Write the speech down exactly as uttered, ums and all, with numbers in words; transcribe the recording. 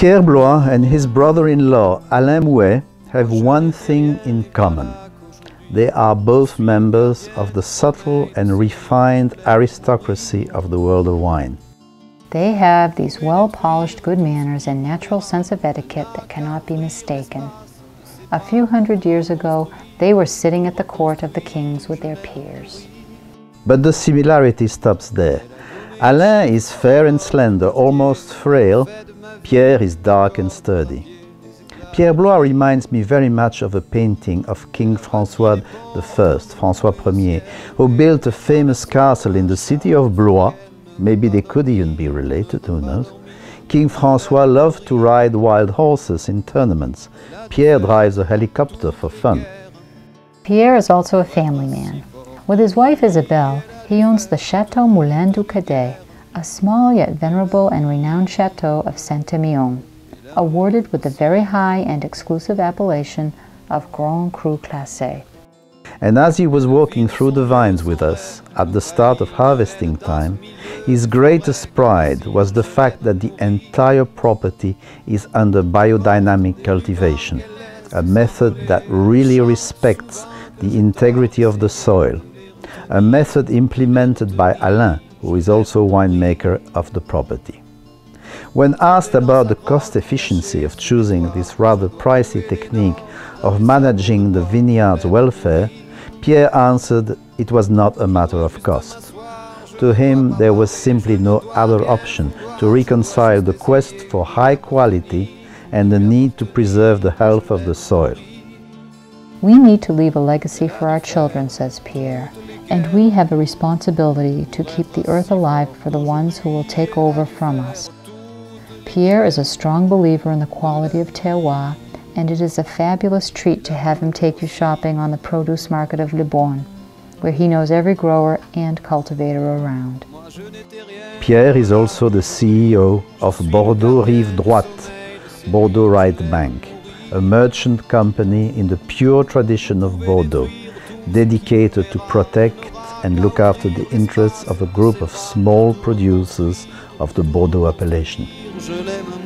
Pierre Blois and his brother-in-law Alain Mouet have one thing in common. They are both members of the subtle and refined aristocracy of the world of wine. They have these well-polished good manners and natural sense of etiquette that cannot be mistaken. A few hundred years ago, they were sitting at the court of the kings with their peers. But the similarity stops there. Alain is fair and slender, almost frail. Pierre is dark and sturdy. Pierre Blois reminds me very much of a painting of King François the First, François Premier, who built a famous castle in the city of Blois. Maybe they could even be related, who knows? King François loved to ride wild horses in tournaments. Pierre drives a helicopter for fun. Pierre is also a family man. With his wife Isabelle, he owns the Chateau Moulin du Cadet, a small yet venerable and renowned chateau of Saint-Emilion, awarded with the very high and exclusive appellation of Grand Cru Classé. And as he was walking through the vines with us at the start of harvesting time, his greatest pride was the fact that the entire property is under biodynamic cultivation, a method that really respects the integrity of the soil, a method implemented by Alain, who is also winemaker of the property. When asked about the cost efficiency of choosing this rather pricey technique of managing the vineyard's welfare, Pierre answered it was not a matter of cost. To him, there was simply no other option to reconcile the quest for high quality and the need to preserve the health of the soil. We need to leave a legacy for our children, says Pierre, and we have a responsibility to keep the earth alive for the ones who will take over from us. Pierre is a strong believer in the quality of terroir, and it is a fabulous treat to have him take you shopping on the produce market of Libourne, where he knows every grower and cultivator around. Pierre is also the C E O of Bordeaux Rive Droite, Bordeaux Right Bank, a merchant company in the pure tradition of Bordeaux, dedicated to protect and look after the interests of a group of small producers of the Bordeaux appellation.